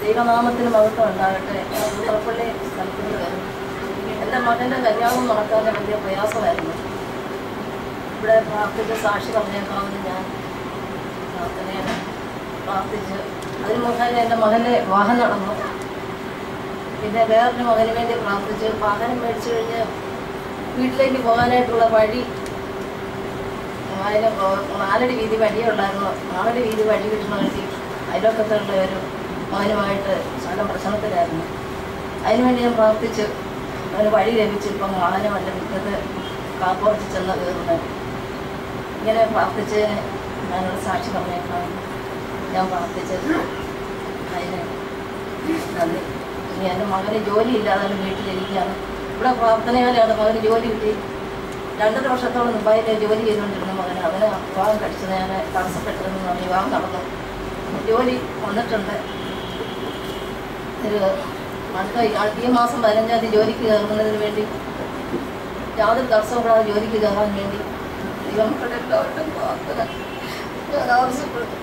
ദൈവനാമത്തിന് മഹത്വം ഉണ്ടാകട്ടെ. പുത്രപ്പള്ളി സ്ഥലത്തിൽ വരും. എൻ്റെ മകൻ്റെ കല്യാണം നടക്കാൻ വലിയ പ്രയാസമായിരുന്നു. ഇവിടെ പ്രാർത്ഥിച്ച് സാക്ഷി പറഞ്ഞേക്കാമെന്ന് ഞാൻ പ്രാർത്ഥനയിൽ പ്രാർത്ഥിച്ച് അതിന് മുഖേന എൻ്റെ മകൻ്റെ വിവാഹം നടന്നു. പിന്നെ വേറൊരു മകന് വേണ്ടി പ്രാർത്ഥിച്ച് വാഹനം മേടിച്ചു കഴിഞ്ഞ് വീട്ടിലേക്ക് പോകാനായിട്ടുള്ള വഴി അതിന് 4 അടി വീതി വഴിയേ ഉള്ളായിരുന്നു. 4 അടി വീതി വഴി കിട്ടുന്ന വേണ്ടി അയൽവക്കത്തുള്ള ഒരു മകനുമായിട്ട് ശകലം പ്രശ്നത്തിലായിരുന്നു. അതിനുവേണ്ടി ഞാൻ പ്രാർത്ഥിച്ച് അതിന് വഴി ലഭിച്ച് ഇപ്പം മകനെ വല്ല വിറ്റത് കാപ്പുറച്ച് ചെന്ന് കയറുന്നത്. ഇങ്ങനെ പ്രാർത്ഥിച്ചതിന് ഞാനൊരു സാക്ഷി പറഞ്ഞേക്കാം. ഞാൻ പ്രാർത്ഥിച്ചത് അതിന് നന്ദി. ഇനി എൻ്റെ മകന് ജോലിയില്ലാതെ വീട്ടിലിരിക്കുകയാണ്. ഇവിടെ പ്രാർത്ഥനയാലാണ് മകന് ജോലി കിട്ടി. 2.5 വർഷത്തോളം ദുബായിൽ ജോലി ചെയ്തുകൊണ്ടിരുന്ന മകന് അവന് വിവാഹം കഴിച്ചത് ഞാൻ തടസ്സപ്പെട്ടിരുന്നു. വിവാഹം നടന്നു. ജോലി വന്നിട്ടുണ്ട്. ഈ മാസം 15-ാം തീയതി ജോലിക്ക് കയറുന്നതിന് വേണ്ടി യാതൊരു തടസ്സവും കൂടാതെ ജോലിക്ക് കയറാൻ വേണ്ടി ദൈവമക്കളുടെ എല്ലാവരുടെയും പ്രാർത്ഥന ഞാൻ ആവശ്യപ്പെടുന്നു.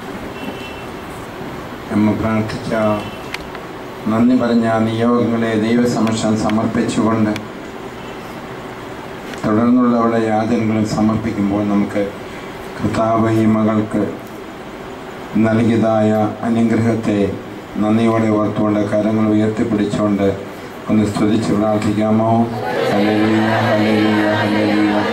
നമ്മ പ്രാർത്ഥിച്ച നന്ദി പറഞ്ഞ നിയോഗങ്ങളെ ദൈവസമക്ഷം സമർപ്പിച്ചുകൊണ്ട് തുടർന്നുള്ളവരുടെ യാതനകളും സമർപ്പിക്കുമ്പോൾ നമുക്ക് കർത്താവ് ഈ മകൾക്ക് നൽകിയതായ അനുഗ്രഹത്തെ നന്ദിയോടെ ഓർത്തുകൊണ്ട് കരങ്ങൾ ഉയർത്തിപ്പിടിച്ചുകൊണ്ട് ഒന്ന് സ്തുതിച്ച് പ്രാർത്ഥിക്കാമോ? Hallelujah, hallelujah, hallelujah.